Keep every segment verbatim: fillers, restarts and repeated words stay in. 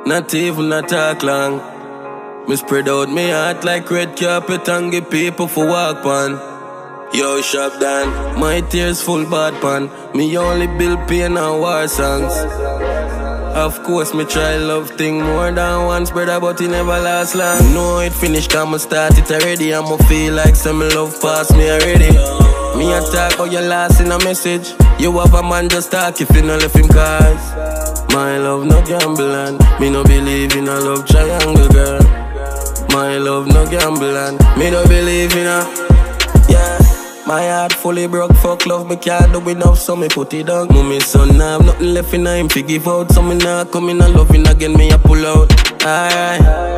Not even a talk long. Me spread out me heart like red carpet and give people for walk on. Yo, shop down, my tears full bad pan. Me only build pain and war songs. Of course, me try love thing more than once, brother, but it never last long. Know it finished, come start it already. I'ma feel like some love pass me already. Me a talk how you lost in a message. You have a man just talk if you no left him cause my love no gamble and me no believe in a love triangle, girl. My love no gamble and me no believe in a, yeah. My heart fully broke, fuck love, me can't do enough, so me put it down. Mummy son, I have nothing left in him to give out, so me not coming and loving again, me a pull out. Alright,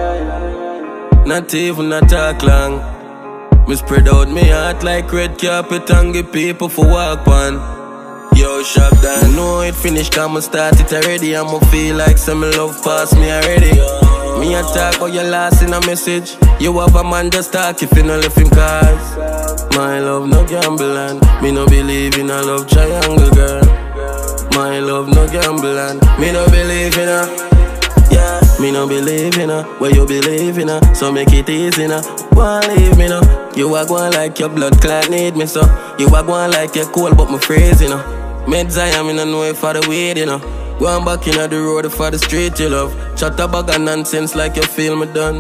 not even a talk long. Me spread out me heart like red carpet and give people for walk on. Yo, shop down, know it finished, come start it already. I'ma feel like some love pass me already. Me a talk how you lost in a message. You have a man just talk if you no left him cause my love no gamble and me no believe in a love triangle, girl. My love no gamble and me no believe in a, yeah. Me no believe in a, where you believe in a, so make it easy now. Go and leave me now. You are going like your blood clot need me so. You are going like you're cold but me freeze, you know. Meds I am in a know for the weed, you know. Going back in the road for the street you love. Chat a bag of nonsense like you feel me done.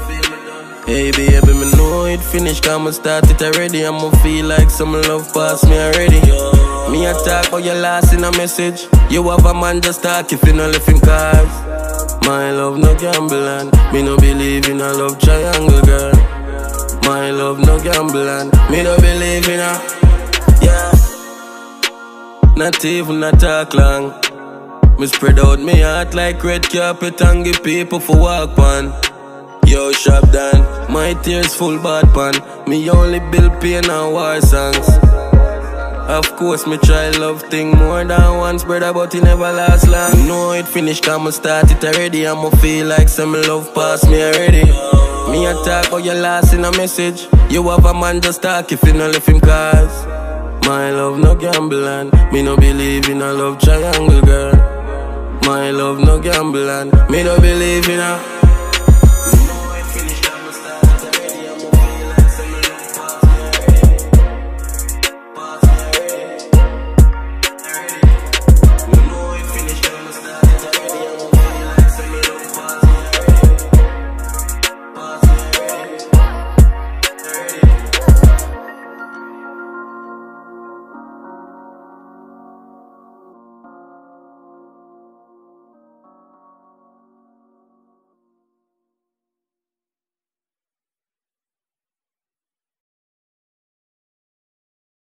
Hey baby, me know it finished, come start it already. I'ma feel like some love pass me already. Me a talk how you lost in a message. You have a man just talk if you no left him cause my love no gamble and me no believe in a love triangle, girl. My love no gamble and me no believe in a, yeah. Not even a talk long. Me spread out me heart like red carpet and give people for walk on. Yo, shop down, my tears full bad pan. Me only build pain and war songs. Of course, me try love thing more than once, brother, but it never last long. Know it finished, come start it already. I'ma feel like some love pass me already. Me a talk how you lost in a message. You have a man just talk if you no left him cause my love no gamble and me no believe in a love triangle, girl. My love no gamble and me no believe in a